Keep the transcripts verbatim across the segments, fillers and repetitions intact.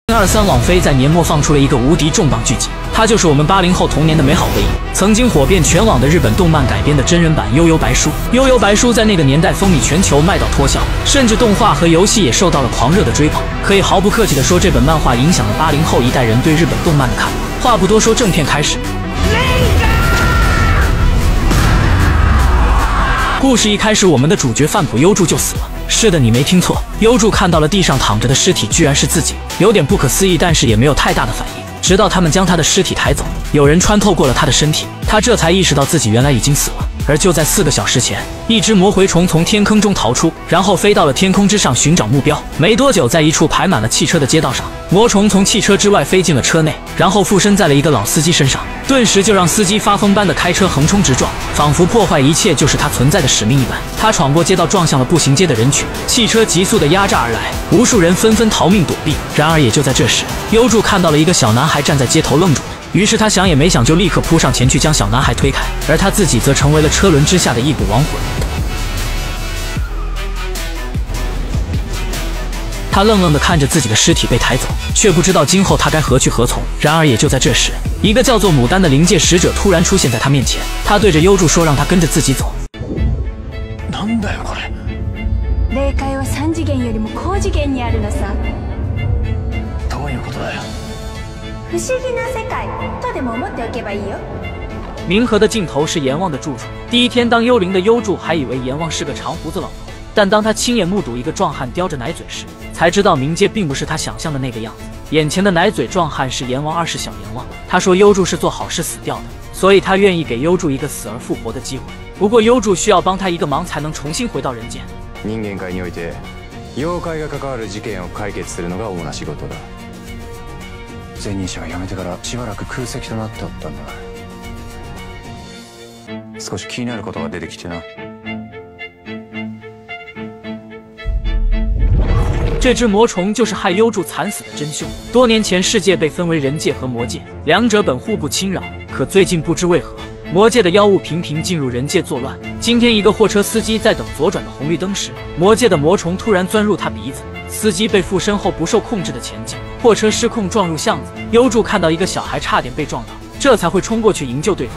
二三网飞在年末放出了一个无敌重磅剧集，它就是我们八零后童年的美好回忆，曾经火遍全网的日本动漫改编的真人版《悠悠白书》。《悠悠白书》在那个年代风靡全球，卖到脱销，甚至动画和游戏也受到了狂热的追捧。可以毫不客气地说，这本漫画影响了八零后一代人对日本动漫的看法。话不多说，正片开始。故事一开始，我们的主角饭谱优助就死了。是的，你没听错，优助看到了地上躺着的尸体，居然是自己，有点不可思议，但是也没有太大的反应。直到他们将他的尸体抬走，有人穿透过了他的身体，他这才意识到自己原来已经死了。而就在四个小时前，一只魔蛔虫从天坑中逃出，然后飞到了天空之上寻找目标。没多久，在一处排满了汽车的街道上，魔虫从汽车之外飞进了车内，然后附身在了一个老司机身上，顿时就让司机发疯般的开车横冲直撞，仿佛破坏一切就是他存在的使命一般。他闯过街道，撞向了步行街的人群，汽车急速的压榨而来，无数人纷纷逃命躲避。然而也就在这时，优助看到了一个小男孩站在街头愣住了。于是他想也没想，就立刻扑上前去将小男孩推开，而他自己则成为了车轮之下的一股亡魂。他愣愣地看着自己的尸体被抬走，却不知道今后他该何去何从。然而也就在这时，一个叫做牡丹的灵界使者突然出现在他面前，他对着优助说，让他跟着自己走。 なんだよこれ。 霊界は三次元よりも高次元にあるのさ。 どういうことだよ。 不思議な世界とでも思っておけばいいよ。 冥河的尽头是阎王的住处。第一天当幽灵的优助还以为阎王是个长胡子老头，但当他亲眼目睹一个壮汉叼着奶嘴时，才知道冥界并不是他想象的那个样子。眼前的奶嘴壮汉是阎王二世小阎王。他说优助是做好事死掉的，所以他愿意给优助一个死而复活的机会。不过优助需要帮他一个忙，才能重新回到人間。 人間界において妖怪が関わる事件を解決するのが主な仕事だ。前任者が辞めてからしばらく空席となっておったんだ。少し気になることが出てきてな。 这只魔虫就是害优助惨死的真凶。多年前，世界被分为人界和魔界，两者本互不侵扰。可最近不知为何，魔界的妖物频频进入人界作乱。今天，一个货车司机在等左转的红绿灯时，魔界的魔虫突然钻入他鼻子，司机被附身后不受控制的前进，货车失控撞入巷子。优助看到一个小孩差点被撞倒，这才会冲过去营救对方。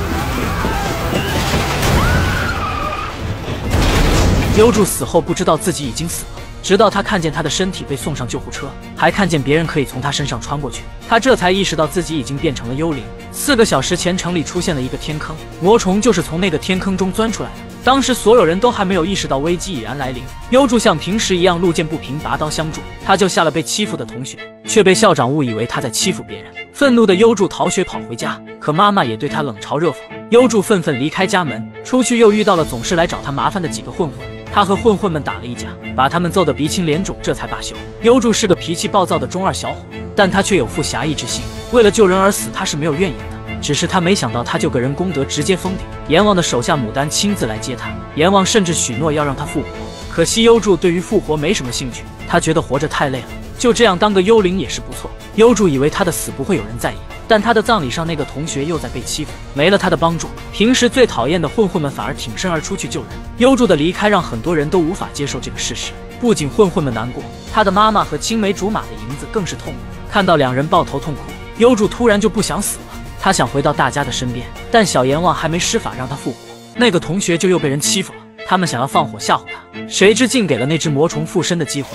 优助死后不知道自己已经死了，直到他看见他的身体被送上救护车，还看见别人可以从他身上穿过去，他这才意识到自己已经变成了幽灵。四个小时前，城里出现了一个天坑，魔虫就是从那个天坑中钻出来的。当时所有人都还没有意识到危机已然来临，优助像平时一样路见不平拔刀相助，他救下了被欺负的同学，却被校长误以为他在欺负别人。愤怒的优助逃学跑回家，可妈妈也对他冷嘲热讽。优助愤愤离开家门，出去又遇到了总是来找他麻烦的几个混混，他和混混们打了一架，把他们揍得鼻青脸肿，这才罢休。优助是个脾气暴躁的中二小伙，但他却有副侠义之心，为了救人而死，他是没有怨言的。只是他没想到，他救个人功德直接封顶。阎王的手下牡丹亲自来接他，阎王甚至许诺要让他复活。可惜优助对于复活没什么兴趣，他觉得活着太累了，就这样当个幽灵也是不错。优助以为他的死不会有人在意，但他的葬礼上那个同学又在被欺负，没了他的帮助，平时最讨厌的混混们反而挺身而出去救人。优助的离开让很多人都无法接受这个事实，不仅混混们难过，他的妈妈和青梅竹马的银子更是痛苦。看到两人抱头痛哭，优助突然就不想死了。他想回到大家的身边，但小阎王还没施法让他复活，那个同学就又被人欺负了。他们想要放火吓唬他，谁知竟给了那只魔虫附身的机会。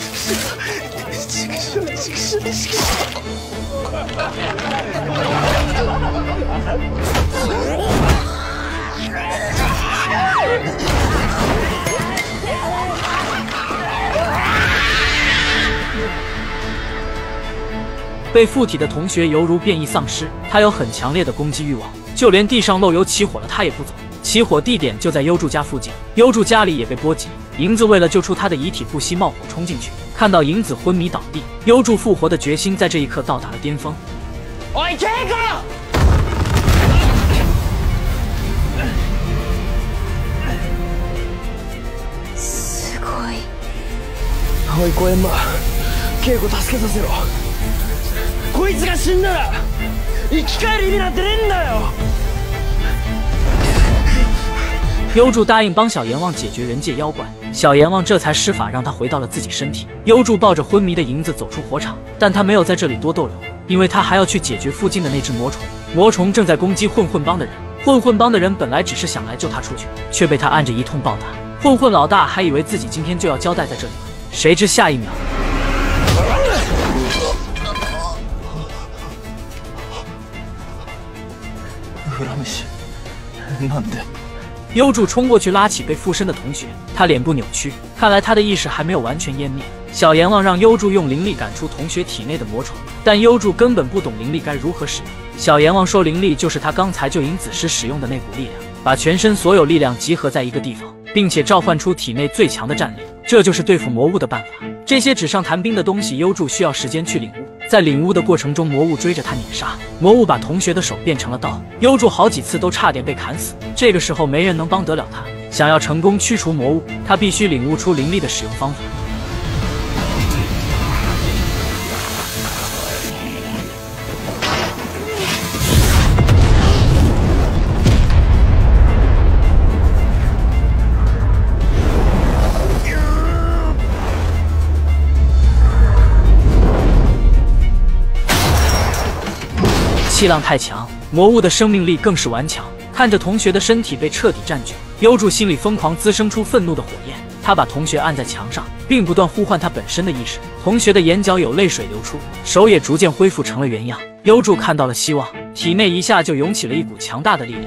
被附体的同学犹如变异丧尸，他有很强烈的攻击欲望，就连地上漏油起火了他也不走。起火地点就在优助家附近，优助家里也被波及。银子为了救出他的遗体，不惜冒火冲进去，看到银子昏迷倒地，优助复活的决心在这一刻到达了巅峰。 おい、ケイコ！ すごい。 おい、小閻魔、ケイコ助けさせろ。こいつが死んだら生き返る意味なんてねえんだよ。 优助答应帮小阎王解决人界妖怪， 小阎王这才施法让他回到了自己身体。幽助抱着昏迷的银子走出火场，但他没有在这里多逗留，因为他还要去解决附近的那只魔虫。魔虫正在攻击混混帮的人，混混帮的人本来只是想来救他出去，却被他按着一通暴打。混混老大还以为自己今天就要交代在这里了，谁知下一秒，幽助冲过去拉起被附身的同学，他脸部扭曲，看来他的意识还没有完全湮灭。小阎王让幽助用灵力赶出同学体内的魔虫，但幽助根本不懂灵力该如何使用。小阎王说灵力就是他刚才救尹子时使用的那股力量，把全身所有力量集合在一个地方，并且召唤出体内最强的战力，这就是对付魔物的办法。这些纸上谈兵的东西，幽助需要时间去领悟。在领悟的过程中，魔物追着他碾杀，魔物把同学的手变成了刀，幽助好几次都差点被砍死。这个时候没人能帮得了他，想要成功驱除魔物，他必须领悟出灵力的使用方法。气浪太强，魔物的生命力更是顽强。看着同学的身体被彻底占据，幽助心里疯狂滋生出愤怒的火焰。他把同学按在墙上，并不断呼唤他本身的意识。同学的眼角有泪水流出，手也逐渐恢复成了原样。幽助看到了希望，体内一下就涌起了一股强大的力量。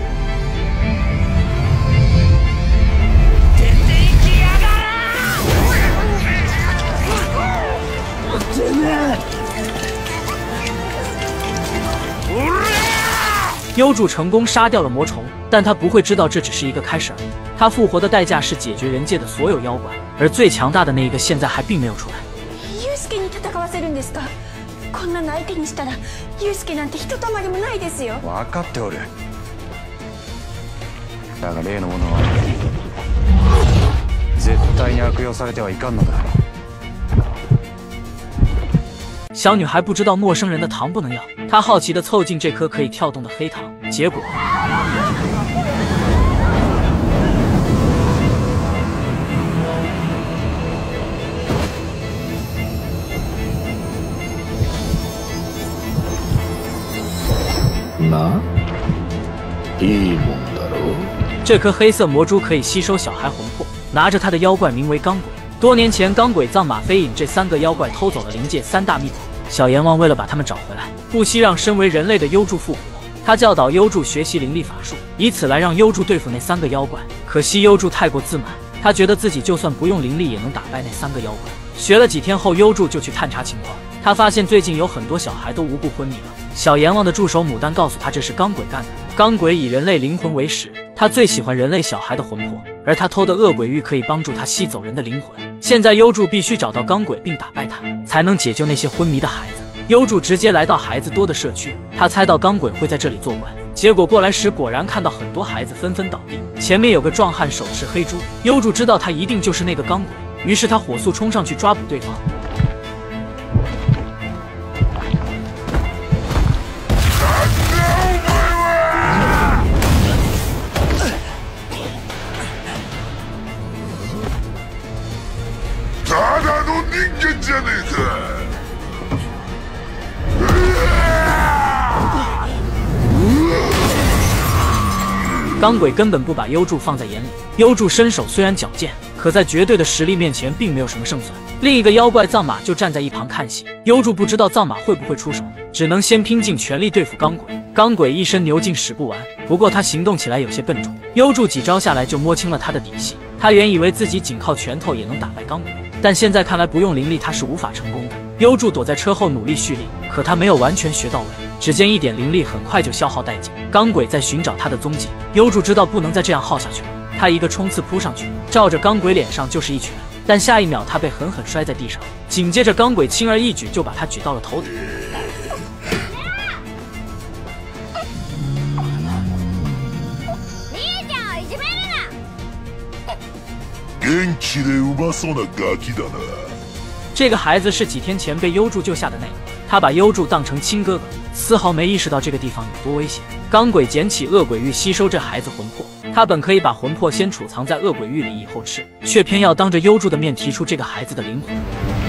幽助成功杀掉了魔虫，但他不会知道这只是一个开始而已。他复活的代价是解决人界的所有妖怪，而最强大的那一个现在还并没有出来。 ユウスケに戦わせるんですか？こんなの相手にしたらユウスケなんてひとたまりもないですよ。 分かっておる。だが例のものは絶対に悪用されてはいかんのだ。 小女孩不知道陌生人的糖不能要，她好奇地凑近这颗可以跳动的黑糖，结果な、いいもんだろ。 这颗黑色魔珠可以吸收小孩魂魄，拿着它的妖怪名为钢鬼。多年前，钢鬼、藏马、飞影这三个妖怪偷走了灵界三大秘宝。小阎王为了把他们找回来，不惜让身为人类的幽助复活。他教导幽助学习灵力法术，以此来让幽助对付那三个妖怪。可惜幽助太过自满，他觉得自己就算不用灵力也能打败那三个妖怪。学了几天后，幽助就去探查情况。他发现最近有很多小孩都无故昏迷了。小阎王的助手牡丹告诉他，这是钢鬼干的。钢鬼以人类灵魂为食，他最喜欢人类小孩的魂魄，而他偷的恶鬼玉可以帮助他吸走人的灵魂。现在幽助必须找到钢鬼并打败他，才能解救那些昏迷的孩子。幽助直接来到孩子多的社区，他猜到钢鬼会在这里作怪，结果过来时果然看到很多孩子纷纷倒地，前面有个壮汉手持黑珠，幽助知道他一定就是那个钢鬼，于是他火速冲上去抓捕对方。 ただの人間じゃねえか。 钢鬼根本不把幽助放在眼里，幽助身手虽然矫健，可在绝对的实力面前并没有什么胜算。另一个妖怪藏马就站在一旁看戏，幽助不知道藏马会不会出手，只能先拼尽全力对付钢鬼。钢鬼一身牛劲使不完，不过他行动起来有些笨重，幽助几招下来就摸清了他的底细。他原以为自己仅靠拳头也能打败钢鬼，但现在看来不用灵力他是无法成功的。幽助躲在车后努力蓄力，可他没有完全学到位，只见一点灵力很快就消耗殆尽。钢鬼在寻找他的踪迹，幽助知道不能再这样耗下去了，他一个冲刺扑上去，照着钢鬼脸上就是一拳，但下一秒他被狠狠摔在地上，紧接着钢鬼轻而易举就把他举到了头顶。 元気でうまそうなガキだな。 这个孩子是几天前被幽助救下的那个，他把幽助当成亲哥哥，丝毫没意识到这个地方有多危险。钢鬼捡起恶鬼玉吸收这孩子魂魄， 他本可以把魂魄先储藏在恶鬼域里以后吃，却偏要当着幽助的面提出这个孩子的灵魂。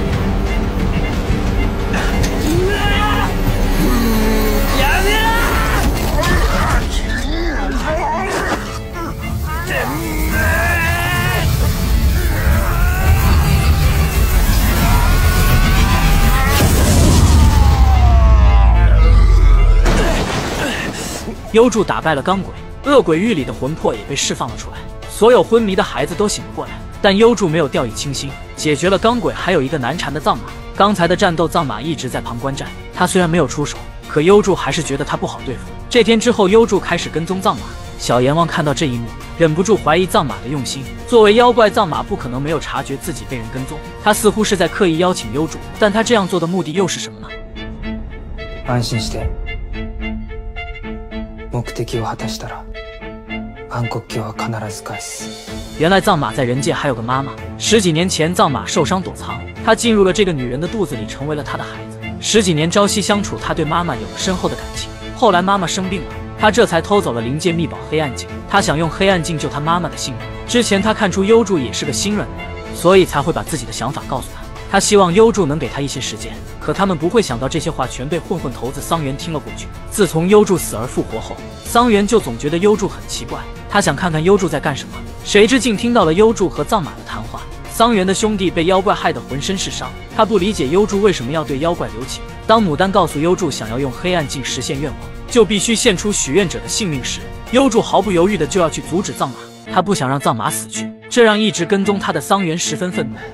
幽助打败了钢鬼，恶鬼域里的魂魄也被释放了出来，所有昏迷的孩子都醒了过来。但幽助没有掉以轻心，解决了钢鬼，还有一个难缠的藏马。刚才的战斗，藏马一直在旁观战，他虽然没有出手，可幽助还是觉得他不好对付。这天之后，幽助开始跟踪藏马。小阎王看到这一幕，忍不住怀疑藏马的用心。作为妖怪，藏马不可能没有察觉自己被人跟踪，他似乎是在刻意邀请幽助，但他这样做的目的又是什么呢？ 安心して。目的を果たしたら暗黒鏡は必ず返す。 原来藏马在人界还有个妈妈。十几年前，藏马受伤躲藏，他进入了这个女人的肚子里，成为了她的孩子。十几年朝夕相处，他对妈妈有了深厚的感情。后来妈妈生病了，他这才偷走了灵界秘宝黑暗镜。他想用黑暗镜救他妈妈的性命。之前他看出幽助也是个心软的人，所以才会把自己的想法告诉他。他希望幽助能给他一些时间，可他们不会想到这些话全被混混头子桑原听了过去。自从幽助死而复活后，桑原就总觉得幽助很奇怪，他想看看幽助在干什么。谁知竟听到了幽助和藏马的谈话。桑原的兄弟被妖怪害得浑身是伤，他不理解幽助为什么要对妖怪留情。当牡丹告诉幽助想要用黑暗镜实现愿望，就必须献出许愿者的性命时，幽助毫不犹豫的就要去阻止藏马。他不想让藏马死去，这让一直跟踪他的桑原十分愤怒。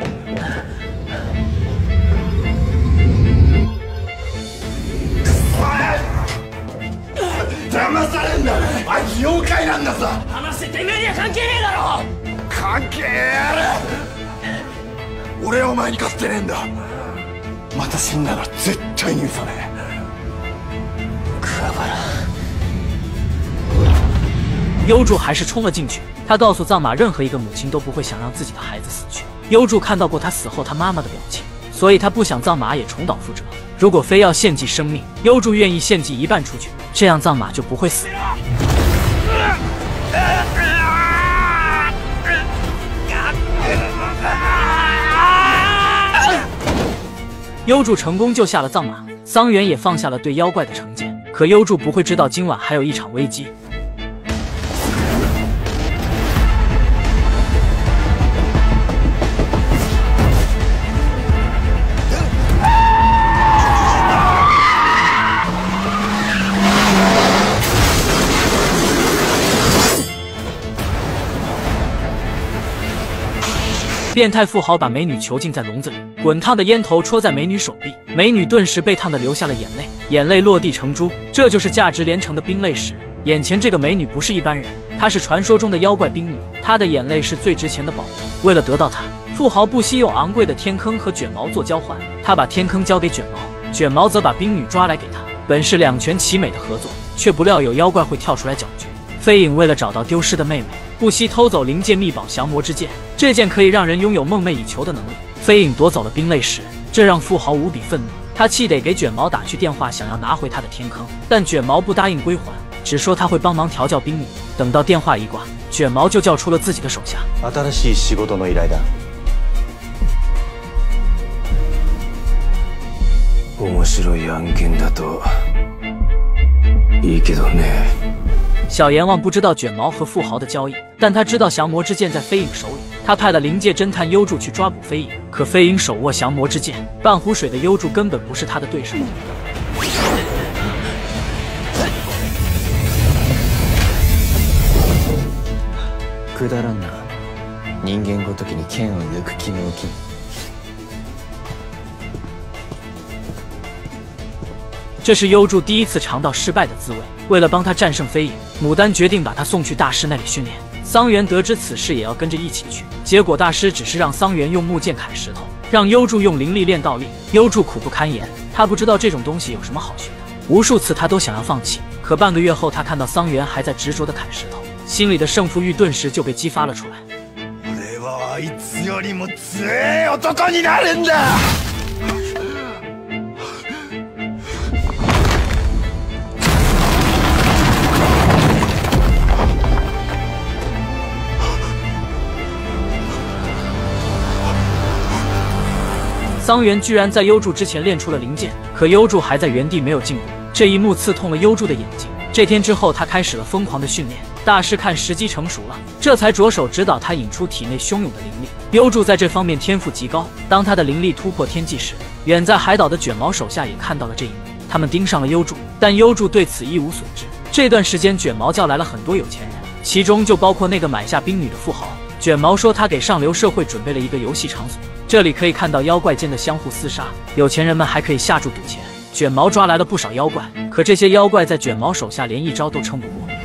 騙されんな。あいつ妖怪なんだぞ。話しててめえには関係ねえだろ。関係ある。俺はお前に勝ってねえんだ。また死んだら絶対に許さねえ。桑原。 幽助还是冲了进去，他告诉藏马，任何一个母亲都不会想让自己的孩子死去。幽助看到过他死后他妈妈的表情，所以他不想藏马也重蹈覆辙。如果非要献祭生命，幽助愿意献祭一半出去，这样藏马就不会死。幽助成功救下了藏马，桑原也放下了对妖怪的成见。可幽助不会知道今晚还有一场危机。变态富豪把美女囚禁在笼子里，滚烫的烟头戳在美女手臂，美女顿时被烫得流下了眼泪，眼泪落地成珠。这就是价值连城的冰泪石。眼前这个美女不是一般人，她是传说中的妖怪冰女，她的眼泪是最值钱的宝物。为了得到她，富豪不惜用昂贵的天坑和卷毛做交换。他把天坑交给卷毛，卷毛则把冰女抓来给他。本是两全其美的合作，却不料有妖怪会跳出来搅局。飞影为了找到丢失的妹妹，不惜偷走灵界秘宝降魔之剑，这件可以让人拥有梦寐以求的能力。飞影夺走了冰泪石，这让富豪无比愤怒，他气得给卷毛打去电话，想要拿回他的天坑，但卷毛不答应归还，只说他会帮忙调教冰女。等到电话一挂，卷毛就叫出了自己的手下。 新しい仕事の依頼だ。面白い案件だといいけどね。 小阎王不知道卷毛和富豪的交易，但他知道降魔之剑在飞影手里。他派了灵界侦探幽助去抓捕飞影，可飞影手握降魔之剑，半壶水的幽助根本不是他的对手。 くだらんな。人間ごときに剣を抜く気の起き。 这是幽助第一次尝到失败的滋味。为了帮他战胜飞影，牡丹决定把他送去大师那里训练。桑原得知此事也要跟着一起去，结果大师只是让桑原用木剑砍石头，让幽助用灵力练倒立。幽助苦不堪言，他不知道这种东西有什么好学的，无数次他都想要放弃。可半个月后，他看到桑原还在执着地砍石头，心里的胜负欲顿时就被激发了出来。 俺はあいつよりも強い男になるんだ。 桑原居然在幽助之前练出了灵剑，可幽助还在原地没有进步。这一幕刺痛了幽助的眼睛。这天之后，他开始了疯狂的训练。大师看时机成熟了，这才着手指导他引出体内汹涌的灵力。幽助在这方面天赋极高，当他的灵力突破天际时，远在海岛的卷毛手下也看到了这一幕。他们盯上了幽助，但幽助对此一无所知。这段时间，卷毛叫来了很多有钱人，其中就包括那个买下冰女的富豪。卷毛说，他给上流社会准备了一个游戏场所，这里可以看到妖怪间的相互厮杀，有钱人们还可以下注赌钱。卷毛抓来了不少妖怪，可这些妖怪在卷毛手下连一招都撑不过。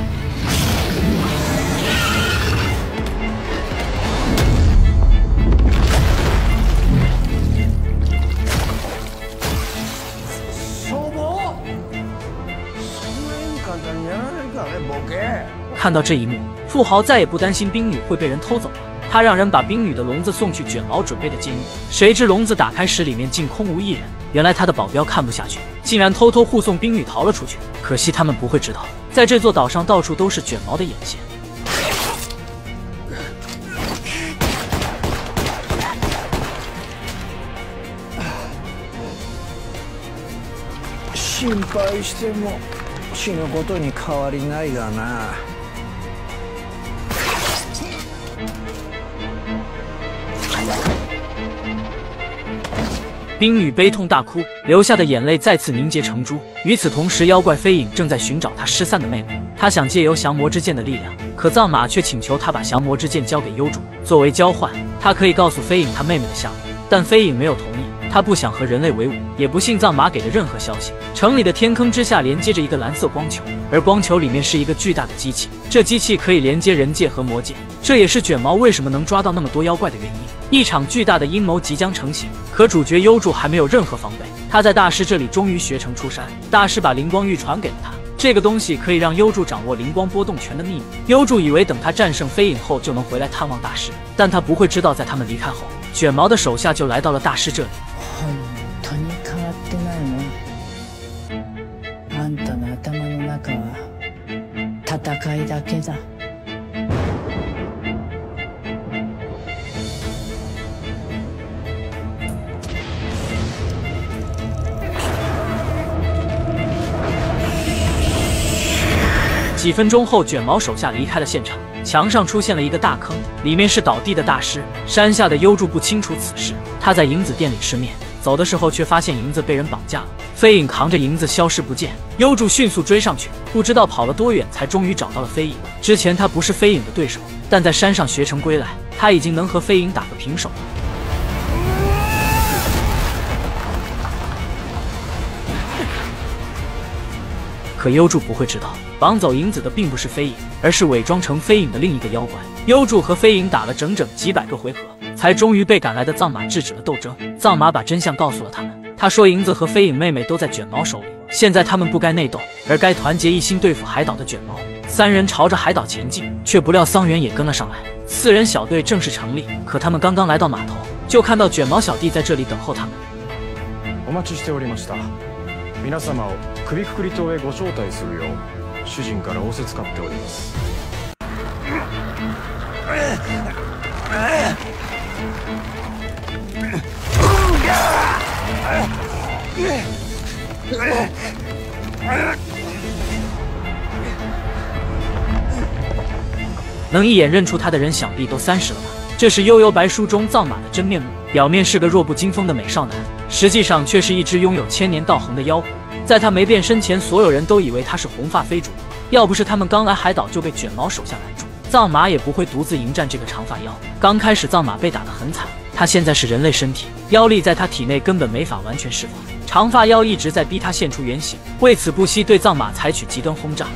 看到这一幕，富豪再也不担心冰女会被人偷走了。他让人把冰女的笼子送去卷毛准备的监狱，谁知笼子打开时里面竟空无一人。原来他的保镖看不下去，竟然偷偷护送冰女逃了出去。可惜他们不会知道，在这座岛上到处都是卷毛的眼线。 心配しても死ぬことに変わりないがな。 冰女悲痛大哭，流下的眼泪再次凝结成珠。与此同时，妖怪飞影正在寻找他失散的妹妹。他想借由降魔之剑的力量，可藏马却请求他把降魔之剑交给幽助，作为交换，他可以告诉飞影他妹妹的下落。但飞影没有同意，他不想和人类为伍，也不信藏马给的任何消息。城里的天坑之下连接着一个蓝色光球，而光球里面是一个巨大的机器，这机器可以连接人界和魔界，这也是卷毛为什么能抓到那么多妖怪的原因。一场巨大的阴谋即将成型，可主角幽助还没有任何防备。他在大师这里终于学成出山，大师把灵光玉传给了他，这个东西可以让幽助掌握灵光波动拳的秘密。幽助以为等他战胜飞影后就能回来探望大师，但他不会知道，在他们离开后，卷毛的手下就来到了大师这里。 本当に変わってないね。あんたの頭の中は戦いだけだ。 几分钟后，卷毛手下离开了现场，墙上出现了一个大坑，里面是倒地的大师。山下的幽助不清楚此事，他在银子店里吃面，走的时候却发现银子被人绑架了。飞影扛着银子消失不见，幽助迅速追上去，不知道跑了多远，才终于找到了飞影。之前他不是飞影的对手，但在山上学成归来，他已经能和飞影打个平手了。可幽助不会知道，绑走银子的并不是飞影，而是伪装成飞影的另一个妖怪。幽助和飞影打了整整几百个回合，才终于被赶来的藏马制止了斗争。藏马把真相告诉了他们，他说银子和飞影妹妹都在卷毛手里，现在他们不该内斗，而该团结一心对付海岛的卷毛。三人朝着海岛前进，却不料桑原也跟了上来，四人小队正式成立。可他们刚刚来到码头，就看到卷毛小弟在这里等候他们。 お待ちしておりました。皆様を首くくり島へご招待するよう主人から仰せつかっております。 能一眼认出他的人，想必都三十了吧？这是《悠悠白书》中藏马的真面目，表面是个弱不禁风的美少男，实际上却是一只拥有千年道行的妖狐。在他没变身前，所有人都以为他是红发非主，要不是他们刚来海岛就被卷毛手下拦住，藏马也不会独自迎战这个长发妖。刚开始藏马被打得很惨，他现在是人类身体，妖力在他体内根本没法完全释放。长发妖一直在逼他现出原形，为此不惜对藏马采取极端轰炸。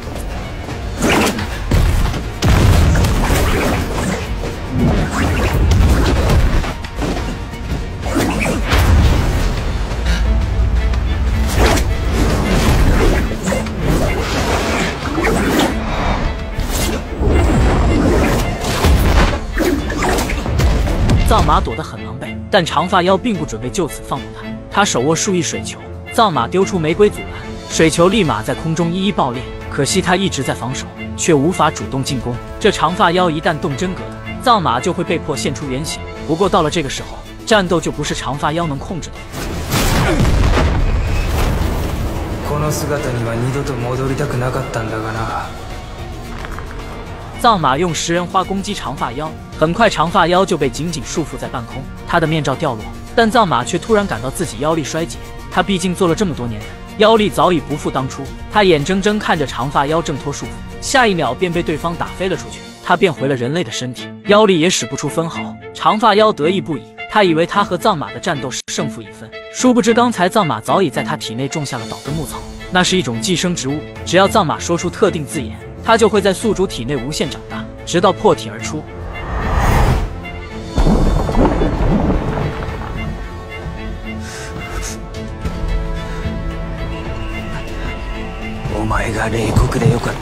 藏马躲得很狼狈，但长发妖并不准备就此放过他。他手握数亿水球，藏马丢出玫瑰阻拦，水球立马在空中一一爆裂。可惜他一直在防守，却无法主动进攻。这长发妖一旦动真格的，藏马就会被迫现出原形。不过到了这个时候， 战斗就不是长发妖能控制的。 この姿には二度と戻りたくなかったんだがな。 藏马用食人花攻击长发妖，很快长发妖就被紧紧束缚在半空，他的面罩掉落，但藏马却突然感到自己妖力衰竭。他毕竟做了这么多年人，妖力早已不复当初。他眼睁睁看着长发妖挣脱束缚，下一秒便被对方打飞了出去。他变回了人类的身体，妖力也使不出分毫。长发妖得意不已，他以为他和藏马的战斗是胜负已分，殊不知刚才藏马早已在他体内种下了岛根木草，那是一种寄生植物，只要藏马说出特定字眼，它就会在宿主体内无限长大，直到破体而出。 お前が冷酷でよかった。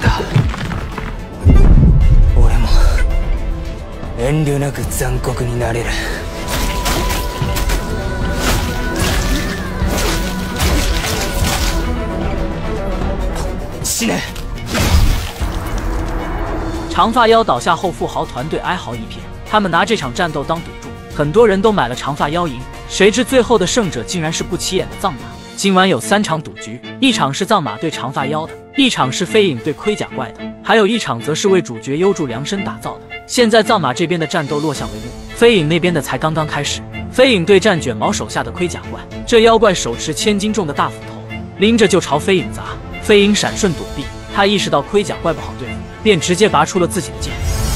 俺も遠慮なく残酷になれる。死ね！ 长发妖倒下后，富豪团队哀嚎一片，他们拿这场战斗当赌注，很多人都买了长发妖赢。谁知最后的胜者竟然是不起眼的藏马。今晚有三场赌局，一场是藏马对长发妖的，一场是飞影对盔甲怪的，还有一场则是为主角幽助量身打造的。现在藏马这边的战斗落下帷幕，飞影那边的才刚刚开始。飞影对战卷毛手下的盔甲怪，这妖怪手持千斤重的大斧头，拎着就朝飞影砸。飞影闪瞬躲避，他意识到盔甲怪不好对付，便直接拔出了自己的剑。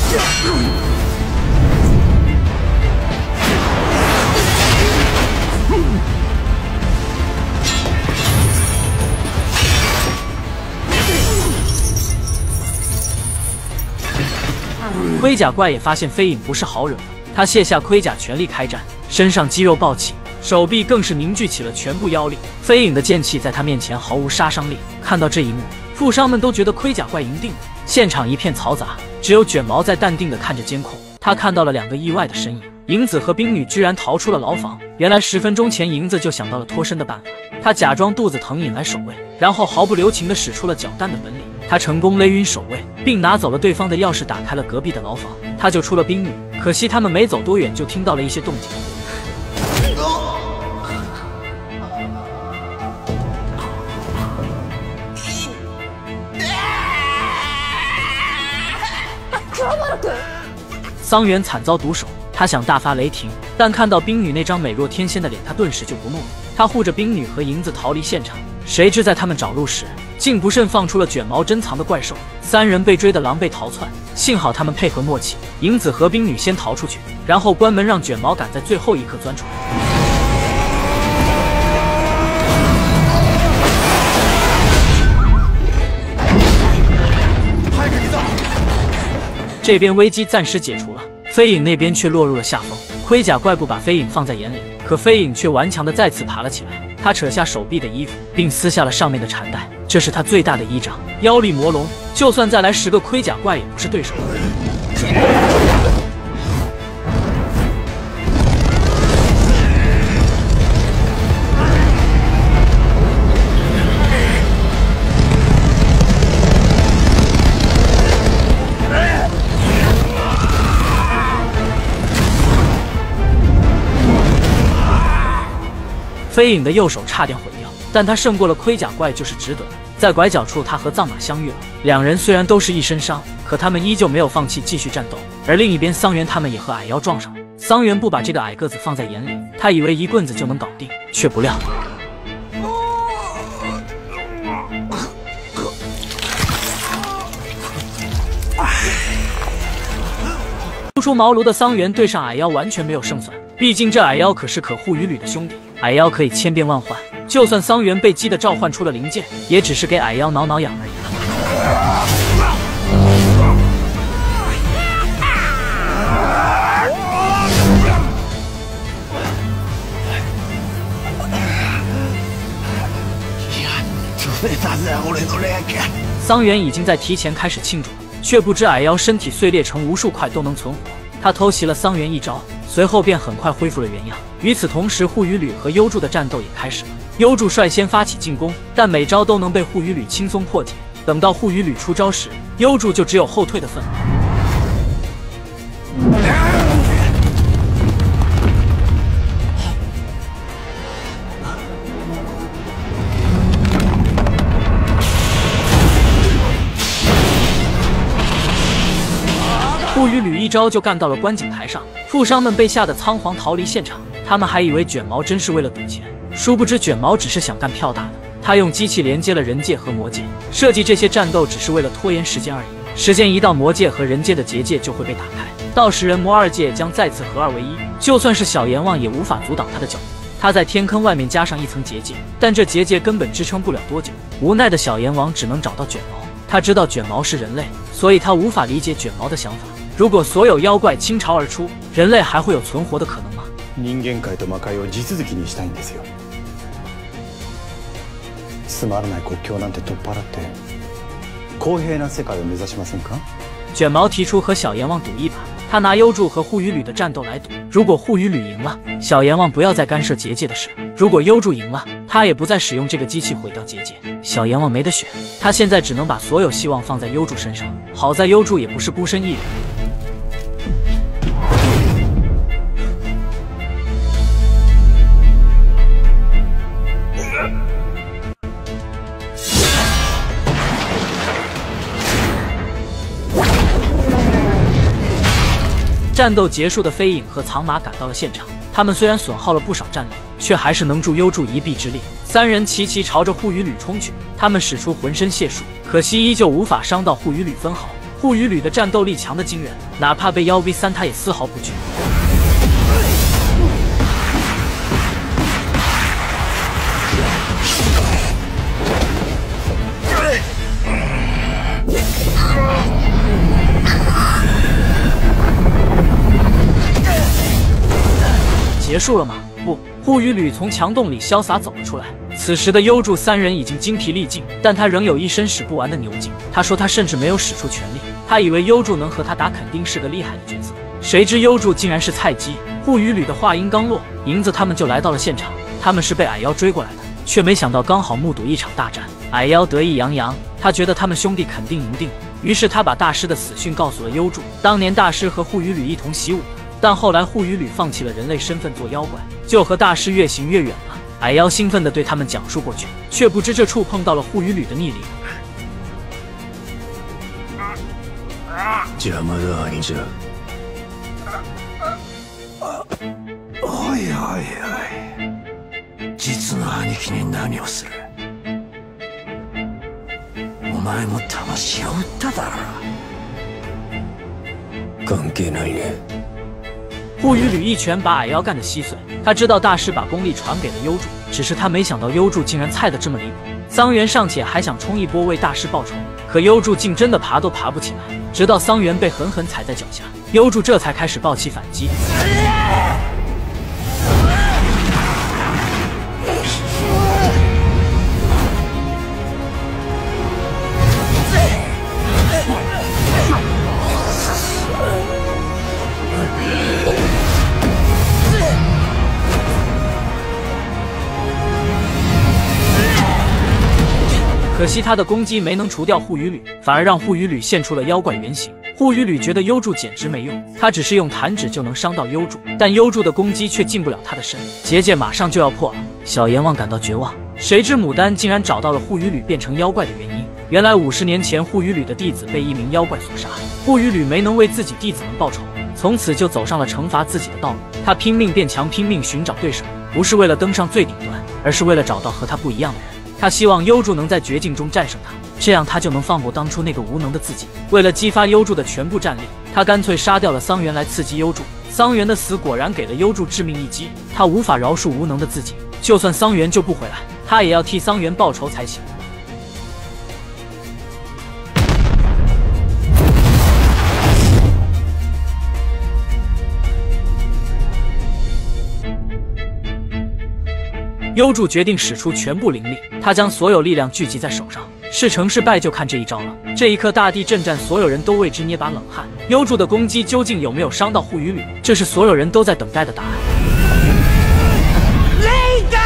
盔甲怪也发现飞影不是好惹的，他卸下盔甲全力开战，身上肌肉暴起，手臂更是凝聚起了全部妖力。飞影的剑气在他面前毫无杀伤力。看到这一幕，富商们都觉得盔甲怪赢定了。现场一片嘈杂，只有卷毛在淡定地看着监控。他看到了两个意外的身影，银子和冰女居然逃出了牢房。原来十分钟前，银子就想到了脱身的办法。他假装肚子疼引来守卫，然后毫不留情地使出了搅蛋的本领。他成功勒晕守卫，并拿走了对方的钥匙，打开了隔壁的牢房。他救出了冰女，可惜他们没走多远就听到了一些动静。桑原惨遭毒手，他想大发雷霆，但看到冰女那张美若天仙的脸，他顿时就不怒了。他护着冰女和银子逃离现场，谁知在他们找路时，竟不慎放出了卷毛珍藏的怪兽，三人被追得狼狈逃窜。幸好他们配合默契，银子和冰女先逃出去，然后关门让卷毛赶在最后一刻钻出来。这边危机暂时解除了，飞影那边却落入了下风。盔甲怪不把飞影放在眼里，可飞影却顽强地再次爬了起来。他扯下手臂的衣服，并撕下了上面的缠带，这是他最大的依仗。妖力魔龙，就算再来十个盔甲怪也不是对手。飞影的右手差点毁掉，但他胜过了盔甲怪就是值得的。在拐角处，他和藏马相遇了。两人虽然都是一身伤，可他们依旧没有放弃继续战斗。而另一边，桑原他们也和矮妖撞上了。桑原不把这个矮个子放在眼里，他以为一棍子就能搞定，却不料初出茅庐的桑原对上矮妖完全没有胜算，毕竟这矮妖可是可护羽吕的兄弟。矮妖可以千变万化，就算桑原被激得召唤出了灵剑，也只是给矮妖挠挠痒而已。桑原已经在提前开始庆祝了，却不知矮妖身体碎裂成无数块都能存活。他偷袭了桑原一招，随后便很快恢复了原样。与此同时，护羽吕和幽助的战斗也开始了。幽助率先发起进攻，但每招都能被护羽吕轻松破解。等到护羽吕出招时，幽助就只有后退的份。 招就干到了观景台上，富商们被吓得仓皇逃离现场。他们还以为卷毛真是为了赌钱，殊不知卷毛只是想干票大的。他用机器连接了人界和魔界，设计这些战斗只是为了拖延时间而已。时间一到，魔界和人界的结界就会被打开，到时人魔二界将再次合二为一。就算是小阎王也无法阻挡他的脚步。他在天坑外面加上一层结界，但这结界根本支撑不了多久。无奈的小阎王只能找到卷毛。他知道卷毛是人类，所以他无法理解卷毛的想法。如果所有妖怪倾巢而出，人类还会有存活的可能吗？ 人間界と魔界を地続きにしたいんですよ。つまらない国境なんて取っ払って公平な世界を目指しませんか？ 卷毛提出和小阎王赌一把，他拿幽助和护羽吕的战斗来赌。如果护羽吕赢了，小阎王不要再干涉结界的事；如果幽助赢了，他也不再使用这个机器毁掉结界。小阎王没得选，他现在只能把所有希望放在幽助身上。好在幽助也不是孤身一人。战斗结束的飞影和藏马赶到了现场，他们虽然损耗了不少战力，却还是能助幽助一臂之力。三人齐齐朝着护羽吕冲去，他们使出浑身解数，可惜依旧无法伤到护羽吕分毫。护羽吕的战斗力强得惊人，哪怕被妖 V 三，他也丝毫不惧。结束了吗？不，护羽吕从墙洞里潇洒走了出来。此时的幽助三人已经精疲力尽，但他仍有一身使不完的牛劲。他说他甚至没有使出全力，他以为幽助能和他打，肯定是个厉害的角色，谁知幽助竟然是菜鸡。护羽吕的话音刚落，银子他们就来到了现场。他们是被矮妖追过来的，却没想到刚好目睹一场大战。矮妖得意洋洋，他觉得他们兄弟肯定赢定了，于是他把大师的死讯告诉了幽助。当年大师和护羽吕一同习武，但后来护羽吕放弃了人类身份做妖怪，就和大师越行越远了。矮妖兴奋地对他们讲述过去，却不知这触碰到了护羽吕的逆鳞。 邪魔だ兄者。おいおいおい、実の兄貴に何をする？お前も魂を売っただろ。関係ないね。 护羽吕一拳把矮妖干得稀碎。他知道大师把功力传给了幽助，只是他没想到幽助竟然菜得这么离谱。桑原尚且还想冲一波为大师报仇，可幽助竟真的爬都爬不起来。直到桑原被狠狠踩在脚下，幽助这才开始抱起反击。可惜他的攻击没能除掉护羽吕，反而让护羽吕现出了妖怪原形。护羽吕觉得幽助简直没用，他只是用弹指就能伤到幽助，但幽助的攻击却进不了他的身，结界马上就要破了。小阎王感到绝望，谁知牡丹竟然找到了护羽吕变成妖怪的原因。原来五十年前护羽吕的弟子被一名妖怪所杀，护羽吕没能为自己弟子们报仇，从此就走上了惩罚自己的道路。他拼命变强，拼命寻找对手，不是为了登上最顶端，而是为了找到和他不一样的人。他希望幽助能在绝境中战胜他，这样他就能放过当初那个无能的自己。为了激发幽助的全部战力，他干脆杀掉了桑原来刺激幽助。桑原的死果然给了幽助致命一击，他无法饶恕无能的自己，就算桑原救不回来，他也要替桑原报仇才行。幽助决定使出全部灵力，他将所有力量聚集在手上，是成是败就看这一招了。这一刻，大地震颤，所有人都为之捏把冷汗。幽助的攻击究竟有没有伤到护羽吕？这是所有人都在等待的答案。雷达！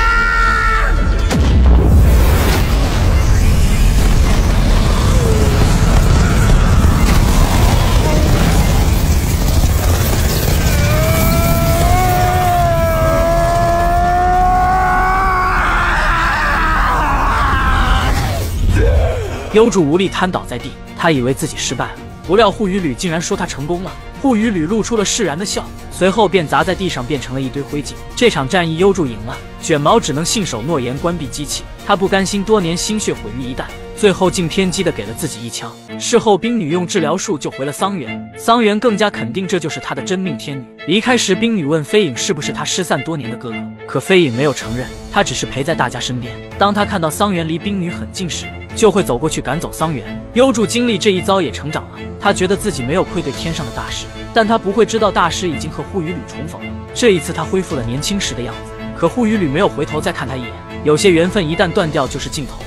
幽助无力瘫倒在地，他以为自己失败了，不料护羽吕竟然说他成功了。 护羽吕露出了释然的笑，随后便砸在地上，变成了一堆灰烬。这场战役幽助赢了，卷毛只能信守诺言关闭机器。他不甘心多年心血毁于一旦，最后竟偏激的给了自己一枪。事后冰女用治疗术救回了桑原，桑原更加肯定这就是他的真命天女。离开时，冰女问飞影是不是他失散多年的哥哥，可飞影没有承认，他只是陪在大家身边。当他看到桑原离冰女很近时，就会走过去赶走桑原。幽助经历这一遭也成长了，他觉得自己没有愧对天上的大师，但他不会知道大师已经和护羽吕重逢了。这一次他恢复了年轻时的样子，可护羽吕没有回头再看他一眼。有些缘分一旦断掉就是尽头。